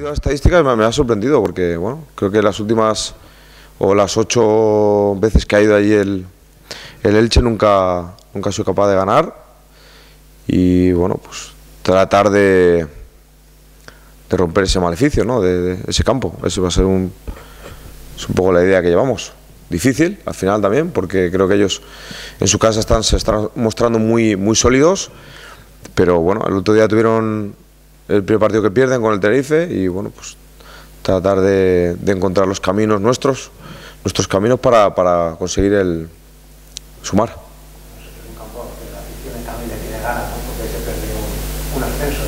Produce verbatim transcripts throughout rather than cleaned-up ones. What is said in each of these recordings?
leído las estadísticas me, me ha sorprendido porque, bueno, creo que las últimas o las ocho veces que ha ido allí el, el Elche nunca, nunca ha sido capaz de ganar y, bueno, pues tratar de, de romper ese maleficio, ¿no? de, de ese campo. Eso va a ser un, es un poco la idea que llevamos. Difícil, al final también, porque creo que ellos en su casa están, se están mostrando muy, muy sólidos, pero bueno, el otro día tuvieron el primer partido que pierden con el Tenerife y bueno, pues tratar de, de encontrar los caminos nuestros, nuestros caminos para, para conseguir el sumar. Un campo que la afición también le tiene ganas, ¿no? Porque se perdió un ascenso.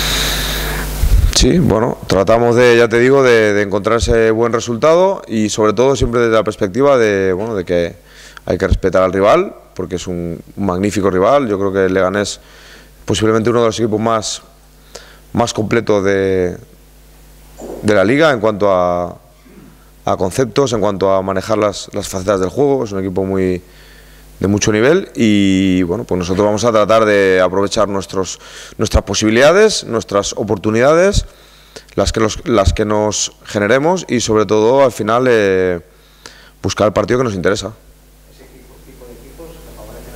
Sí, bueno, tratamos de, ya te digo, de, de encontrar ese buen resultado y sobre todo siempre desde la perspectiva de, bueno, de que hay que respetar al rival, porque es un, un magnífico rival. Yo creo que el Leganés posiblemente uno de los equipos más, más completos de, de la liga en cuanto a, a conceptos, en cuanto a manejar las, las facetas del juego. Es un equipo muy de mucho nivel y bueno, pues nosotros vamos a tratar de aprovechar nuestros, nuestras posibilidades, nuestras oportunidades, las que, los, las que nos generemos y sobre todo al final eh, buscar el partido que nos interesa. ¿Ese equipo, tipo de equipos que favorecen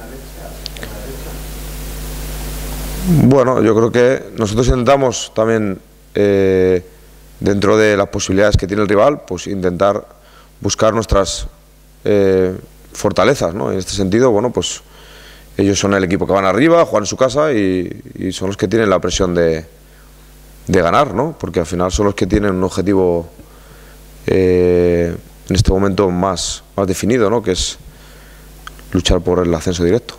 a la derecha? Bueno, yo creo que nosotros intentamos también, eh, dentro de las posibilidades que tiene el rival, pues intentar buscar nuestras eh, fortalezas, ¿no? En este sentido, bueno, pues ellos son el equipo que van arriba, juegan en su casa y, y son los que tienen la presión de, de ganar, ¿no? Porque al final son los que tienen un objetivo eh, en este momento más, más definido, ¿no? Que es luchar por el ascenso directo.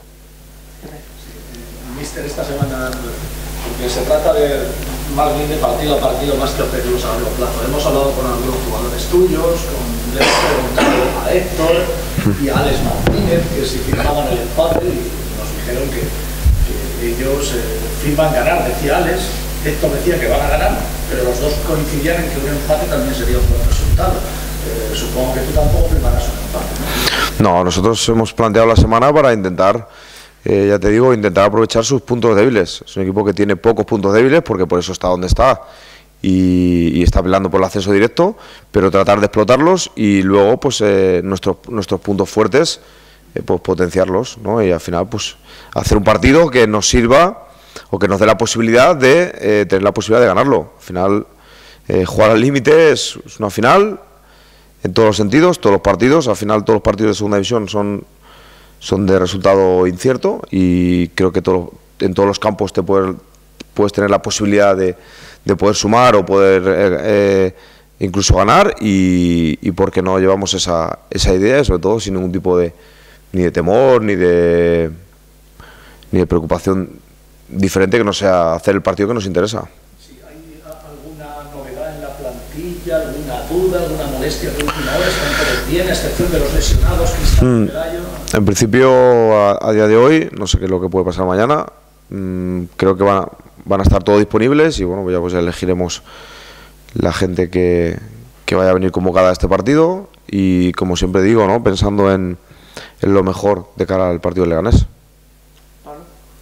Mister, esta semana, porque se trata de más bien de partido a partido más que objetivos a largo plazo. Hemos hablado con algunos jugadores tuyos, con, le hemos preguntado a Héctor y a Alex Martínez que si firmaban el empate y nos dijeron que, que ellos eh, firman ganar. Decía Alex, Héctor decía que van a ganar, pero los dos coincidían en que un empate también sería un buen resultado. Eh, supongo que tú tampoco firmarás un empate, ¿no? No, nosotros hemos planteado la semana para intentar, eh, ya te digo, intentar aprovechar sus puntos débiles. Es un equipo que tiene pocos puntos débiles porque por eso está donde está y, y está peleando por el ascenso directo, pero tratar de explotarlos y luego pues eh, nuestros, nuestros puntos fuertes eh, pues potenciarlos, ¿no? Y al final pues hacer un partido que nos sirva o que nos dé la posibilidad de eh, tener la posibilidad de ganarlo. Al final eh, jugar al límite es, es una final en todos los sentidos, todos los partidos. Al final todos los partidos de segunda división son son de resultado incierto y creo que todo, en todos los campos te puedes, puedes tener la posibilidad de, de poder sumar o poder eh, eh, incluso ganar y, y porque no llevamos esa, esa idea y sobre todo sin ningún tipo de ni de temor ni de ni de preocupación diferente que no sea hacer el partido que nos interesa. Si hay alguna novedad en la plantilla, alguna duda, alguna molestia de última hora, están todos bien, a excepción de los lesionados, Cristian Pelayo. En principio, a, a día de hoy, no sé qué es lo que puede pasar mañana, mmm, creo que van a, van a estar todos disponibles y bueno, pues ya pues elegiremos la gente que, que vaya a venir convocada a este partido y como siempre digo, ¿no? Pensando en, en lo mejor de cara al partido del Leganés. Bueno,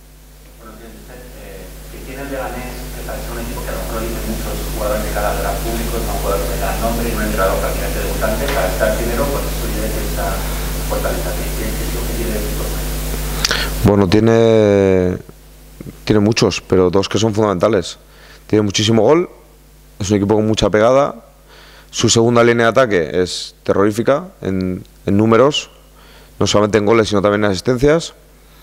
eh, que tiene el Leganés, que parece un equipo que a lo mejor dicen muchos jugadores de cara al público, no jugadores de gran nombre y un entrenador prácticamente debutante, para estar primero, pues eso ya que está fortaleza. Bueno, tiene, tiene muchos, pero dos que son fundamentales. Tiene muchísimo gol, es un equipo con mucha pegada. Su segunda línea de ataque es terrorífica en, en números, no solamente en goles, sino también en asistencias.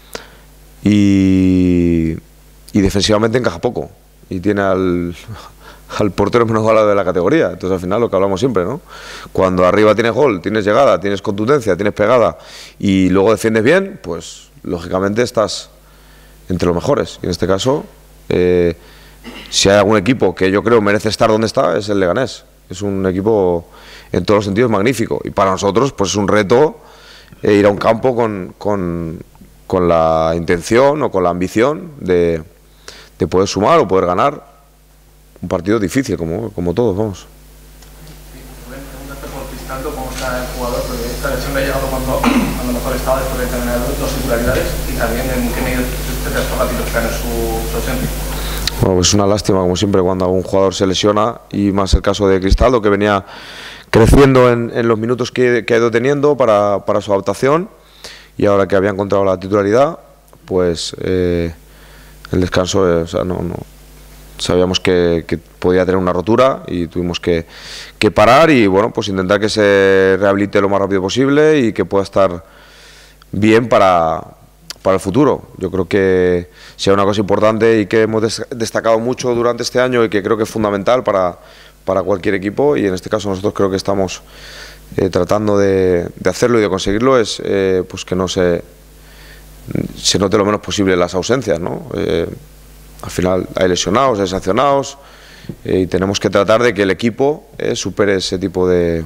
Y, y defensivamente encaja poco. Y tiene al, al portero menos golado de la categoría. Entonces al final lo que hablamos siempre, ¿no? Cuando arriba tienes gol, tienes llegada, tienes contundencia, tienes pegada y luego defiendes bien, pues lógicamente estás entre los mejores. Y en este caso, eh, si hay algún equipo que yo creo merece estar donde está, es el Leganés. Es un equipo en todos los sentidos magnífico. Y para nosotros pues es un reto eh, ir a un campo con, con, con la intención o con la ambición de, de poder sumar o poder ganar un partido difícil, como, como todos, vamos. Preguntarte por Cristaldo, cómo está el jugador, porque esta versión me ha llegado cuando, cuando mejor estaba después de terminar dos titularidades y también en qué medio de estos partidos está en su, su ausencia. Bueno, pues es una lástima, como siempre, cuando algún jugador se lesiona, y más el caso de Cristaldo, que venía creciendo en, en los minutos que, que ha ido teniendo para, para su adaptación, y ahora que había encontrado la titularidad, pues eh, el descanso, eh, o sea, no, no sabíamos que, que podía tener una rotura y tuvimos que, que parar y bueno, pues intentar que se rehabilite lo más rápido posible y que pueda estar bien para, para el futuro. Yo creo que sea una cosa importante y que hemos des destacado mucho durante este año y que creo que es fundamental para, para cualquier equipo, y en este caso nosotros creo que estamos eh, tratando de, de hacerlo y de conseguirlo, es eh, pues que no se, se note lo menos posible las ausencias, ¿no? Eh, al final hay lesionados, hay sancionados, eh, y tenemos que tratar de que el equipo eh, supere ese tipo de,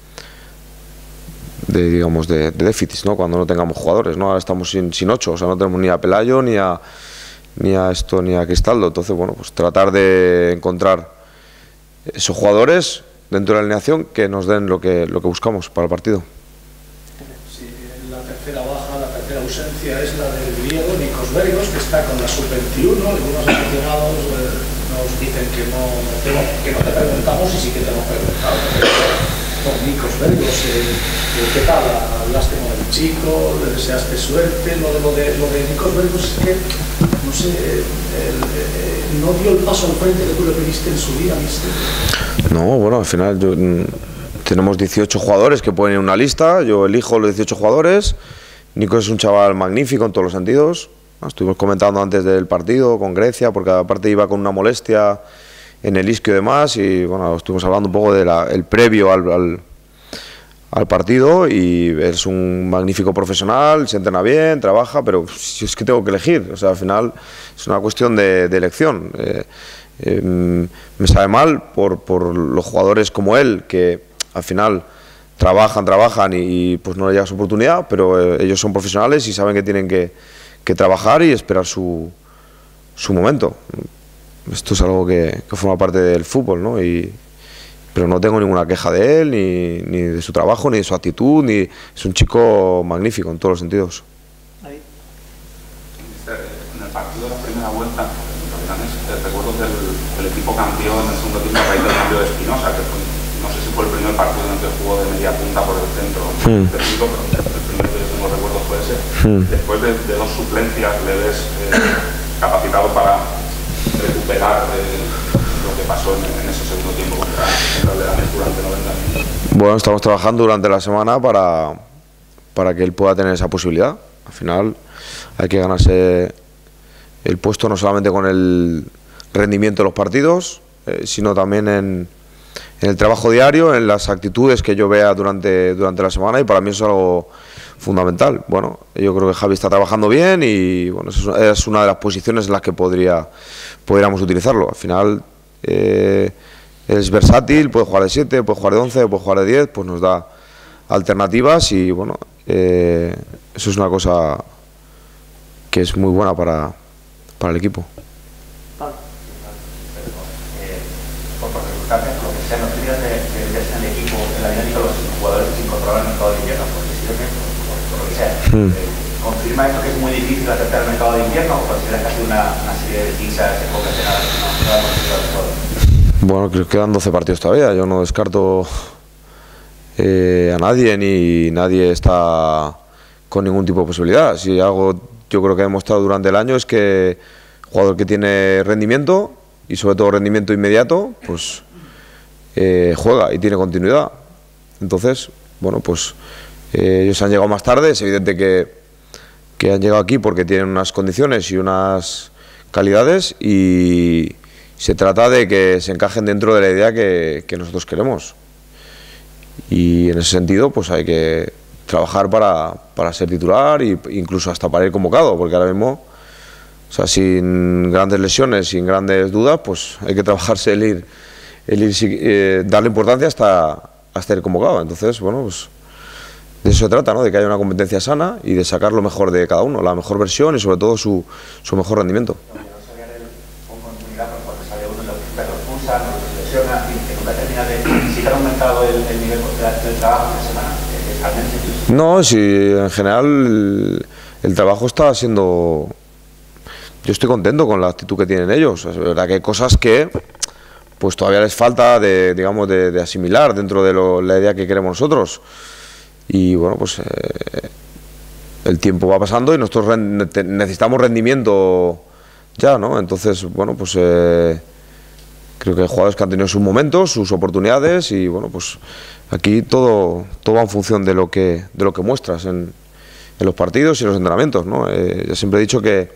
de digamos de, de déficits, ¿no? Cuando no tengamos jugadores, ¿no? Ahora estamos sin, sin ocho, o sea, no tenemos ni a Pelayo ni a ni a esto ni a Cristaldo. Entonces, bueno, pues tratar de encontrar esos jugadores dentro de la alineación que nos den lo que lo que buscamos para el partido. Sí, la tercera baja, la tercera ausencia es la del griego Nikos Bergos, que está con la sub veintiuno. Algunos aficionados eh, nos dicen que no, tengo, que no te preguntamos, y sí que te hemos preguntado con Nikos Bergos. Eh, ¿Qué tal? ¿Hablaste con el chico? ¿Le deseaste suerte? Lo de, lo de, lo de Nikos Bergos es que, no sé, el, el, no dio el paso al frente que tú le pediste en su día, mister. No, bueno, al final yo, tenemos dieciocho jugadores que pueden ir en una lista, yo elijo los dieciocho jugadores. Nico es un chaval magnífico en todos los sentidos. Estuvimos comentando antes del partido con Grecia, porque aparte iba con una molestia en el isquio y demás, y bueno, estuvimos hablando un poco del previo al, al, al partido, y es un magnífico profesional, se entrena bien, trabaja, pero si es que tengo que elegir, o sea, al final es una cuestión de, de elección. Eh, eh, me sabe mal por, por los jugadores como él, que al final trabajan, trabajan y, y pues no le llega su oportunidad, pero eh, ellos son profesionales y saben que tienen que, que trabajar y esperar su, su momento. Esto es algo que, que forma parte del fútbol, ¿no? Y, pero no tengo ninguna queja de él, ni, ni de su trabajo, ni de su actitud, ni es un chico magnífico en todos los sentidos. Ahí. En el partido de la primera vuelta, recuerdo que el, el equipo campeón en el segundo tiempo a raíz del cambio de Espinosa, que fue, no sé si fue el primer partido en el que jugó de media punta por el centro, mm. de cinco, pero el primero que yo tengo recuerdo fue ese. Mm. Después de, de dos suplencias le ves eh, capacitado para recuperar eh, lo que pasó en, en ese segundo tiempo contra, contra el Leganés durante noventa minutos. Bueno, estamos trabajando durante la semana para, para que él pueda tener esa posibilidad. Al final hay que ganarse el puesto no solamente con el rendimiento de los partidos, eh, sino también en, en el trabajo diario, en las actitudes que yo vea durante, durante la semana, y para mí eso es algo fundamental. Bueno, yo creo que Javi está trabajando bien y bueno, es una de las posiciones en las que podría, podríamos utilizarlo. Al final eh, es versátil, puede jugar de siete, puede jugar de once, puede jugar de diez, pues nos da alternativas y bueno, eh, eso es una cosa que es muy buena para, para el equipo. Por circunstancias, lo que sea, no tendrías de, de verse en el equipo, en la dinámica de los jugadores que se incorporan al mercado de invierno, porque si por, por lo que sea, mm. eh, ¿confirma esto que es muy difícil aceptar el mercado de invierno o consideras que ha sido una, una serie de quizás ocasionadas que no, no ha conseguido el jugador? Bueno, creo que quedan doce partidos todavía, yo no descarto eh, a nadie, ni nadie está con ningún tipo de posibilidad. Si algo yo creo que ha demostrado durante el año es que jugador que tiene rendimiento, y sobre todo rendimiento inmediato, pues eh, juega y tiene continuidad. Entonces, bueno, pues eh, ellos han llegado más tarde, es evidente que, que han llegado aquí porque tienen unas condiciones y unas calidades, y se trata de que se encajen dentro de la idea que, que nosotros queremos. Y en ese sentido, pues hay que trabajar para, para ser titular e incluso hasta para ir convocado, porque ahora mismo, o sea, sin grandes lesiones, sin grandes dudas, pues hay que trabajarse el ir, el ir eh, darle importancia hasta, hasta ir convocado. Entonces, bueno, pues de eso se trata, ¿no? De que haya una competencia sana y de sacar lo mejor de cada uno, la mejor versión y sobre todo su, su mejor rendimiento. No, si en general el, el trabajo está siendo yo estoy contento con la actitud que tienen ellos. Es verdad que hay cosas que pues todavía les falta de, digamos, de, de asimilar dentro de lo, la idea que queremos nosotros. Y bueno, pues eh, el tiempo va pasando y nosotros rend necesitamos rendimiento ya, ¿no? Entonces, bueno, pues eh, creo que hay jugadores que han tenido sus momentos, sus oportunidades y bueno, pues aquí todo, todo va en función de lo que, de lo que muestras en, en los partidos y en los entrenamientos, ¿no? Eh, yo siempre he dicho que,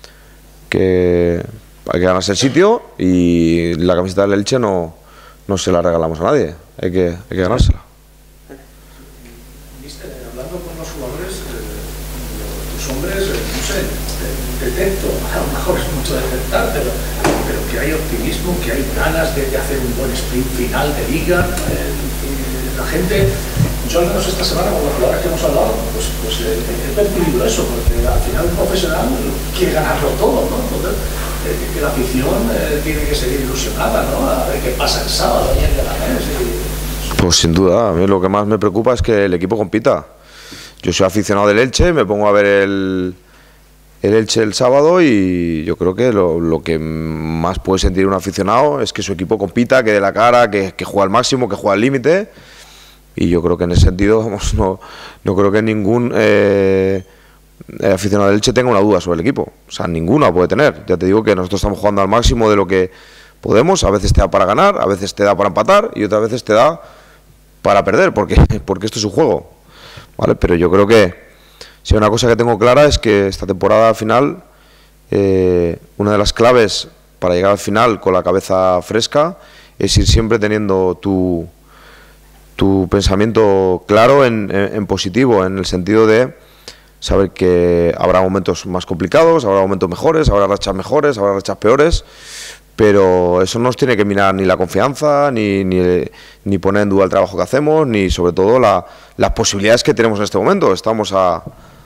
que hay que ganarse el sitio y la camiseta del Elche no, no se la regalamos a nadie, hay que, hay que ganársela. Mister, hablando con los jugadores, eh, tus hombres, eh, no sé, eh, detecto, a lo mejor es mucho detectar, pero, pero que hay optimismo, que hay ganas de, de hacer un buen sprint final de liga. Eh, y la gente, yo al menos esta semana con los jugadores que hemos hablado, pues, pues eh, he percibido eso, porque al final un profesional quiere ganarlo todo, ¿no? Entonces, que la afición eh, tiene que seguir ilusionada, ¿no? A ver qué pasa el sábado y en Leganés. Y... Pues sin duda, a mí lo que más me preocupa es que el equipo compita. Yo soy aficionado del Elche, me pongo a ver el, el Elche el sábado y yo creo que lo, lo que más puede sentir un aficionado es que su equipo compita, que dé la cara, que, que juega al máximo, que juega al límite. Y yo creo que en ese sentido, vamos, no, no creo que ningún... Eh, el aficionado del Elche tenga una duda sobre el equipo, o sea, ninguna puede tener. Ya te digo que nosotros estamos jugando al máximo de lo que podemos, a veces te da para ganar, a veces te da para empatar y otras veces te da para perder, porque, porque esto es un juego, ¿vale? Pero yo creo que si hay una cosa que tengo clara es que esta temporada al final, eh, una de las claves para llegar al final con la cabeza fresca es ir siempre teniendo tu, tu pensamiento claro en, en, en positivo, en el sentido de saber que habrá momentos más complicados, habrá momentos mejores, habrá rachas mejores, habrá rachas peores, pero eso no nos tiene que mirar ni la confianza, ni, ni, ni poner en duda el trabajo que hacemos, ni sobre todo la, las posibilidades que tenemos en este momento. Estamos a,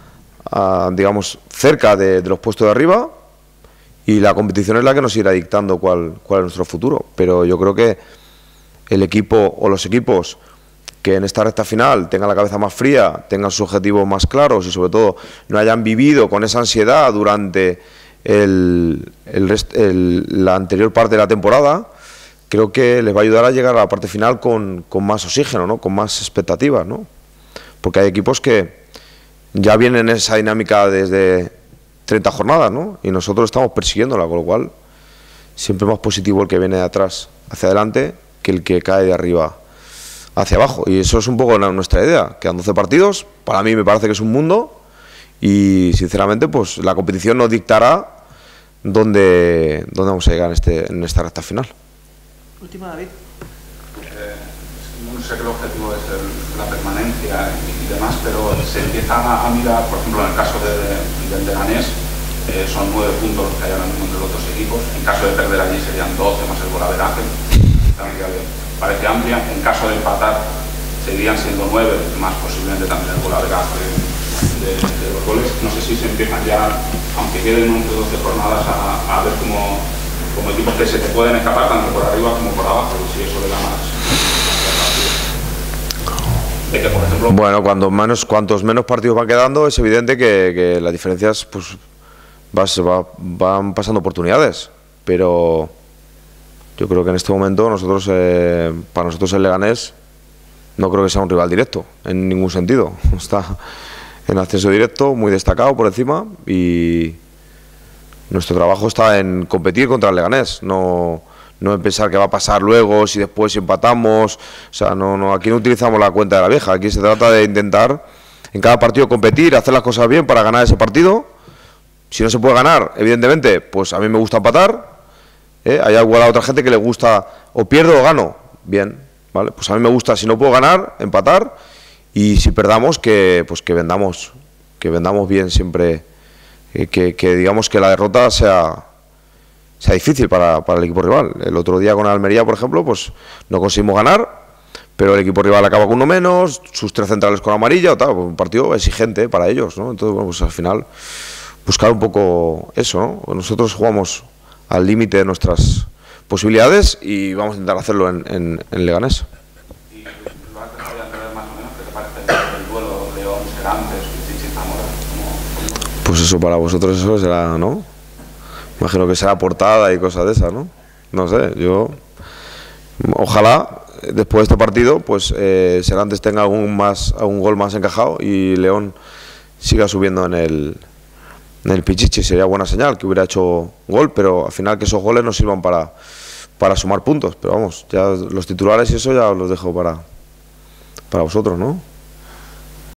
a digamos, cerca de, de los puestos de arriba y la competición es la que nos irá dictando cuál, cuál es nuestro futuro. Pero yo creo que el equipo o los equipos que en esta recta final tengan la cabeza más fría, tengan sus objetivos más claros y sobre todo no hayan vivido con esa ansiedad durante el, el rest, el, la anterior parte de la temporada, creo que les va a ayudar a llegar a la parte final con, con más oxígeno, ¿no? Con más expectativas, ¿no? Porque hay equipos que ya vienen en esa dinámica desde treinta jornadas, ¿no? Y nosotros estamos persiguiéndola, con lo cual siempre más positivo el que viene de atrás hacia adelante que el que cae de arriba hacia abajo, y eso es un poco nuestra idea. Quedan doce partidos, para mí me parece que es un mundo y sinceramente pues la competición nos dictará dónde, dónde vamos a llegar en, este, en esta recta final. Última, David. Eh, no sé que el objetivo es el, la permanencia y, y demás, pero se empieza a, a mirar, por ejemplo, en el caso de, del Leganés, eh, son nueve puntos los que hay ahora mismo entre los otros equipos. En caso de perder allí serían doce más el golaveraje. Parece amplia. En caso de empatar seguirían siendo nueve, más posiblemente también el golaveraje de, de los goles. No sé si se empiezan ya, aunque queden once o doce jornadas, a, a ver como, como equipos que se te pueden escapar tanto por arriba como por abajo, y si eso le da más, más de que, por ejemplo, bueno, cuando menos, cuantos menos partidos van quedando, es evidente que, que las diferencias pues vas, va, van pasando oportunidades, pero yo creo que en este momento nosotros, eh, para nosotros el Leganés, no creo que sea un rival directo, en ningún sentido. Está en acceso directo, muy destacado por encima, y nuestro trabajo está en competir contra el Leganés, no, no en pensar qué va a pasar luego, si después empatamos. O sea, no, no, aquí no utilizamos la cuenta de la vieja, aquí se trata de intentar en cada partido competir, hacer las cosas bien para ganar ese partido. Si no se puede ganar, evidentemente, pues a mí me gusta empatar. ¿Eh? Hay igual a otra gente que le gusta o pierdo o gano, bien, ¿vale? Pues a mí me gusta, si no puedo ganar, empatar, y si perdamos, que pues que vendamos, que vendamos bien siempre, eh, que, que digamos que la derrota sea, sea difícil para, para el equipo rival. El otro día con Almería, por ejemplo, pues no conseguimos ganar, pero el equipo rival acaba con uno menos, sus tres centrales con amarilla, o tal, pues un partido exigente para ellos, ¿no? Entonces, bueno, pues al final buscar un poco eso, ¿no? Nosotros jugamos al límite de nuestras posibilidades y vamos a intentar hacerlo en, en, en Leganés. ¿Y lo has dejado de entender más o menos? ¿Qué te parece el duelo León-Serantes, Pichichi-Zamora? Pues eso para vosotros eso será, ¿no? Imagino que será portada y cosas de esas, ¿no? No sé, yo... Ojalá, después de este partido, pues eh, Serantes tenga algún, más, algún gol más encajado y León siga subiendo en el, en el Pichichi. Sería buena señal que hubiera hecho gol, pero al final que esos goles nos sirvan para, para sumar puntos. Pero vamos, ya los titulares y eso ya los dejo para, para vosotros, ¿no?